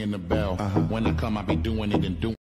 ringing the bell. When I come, I be doing it and doing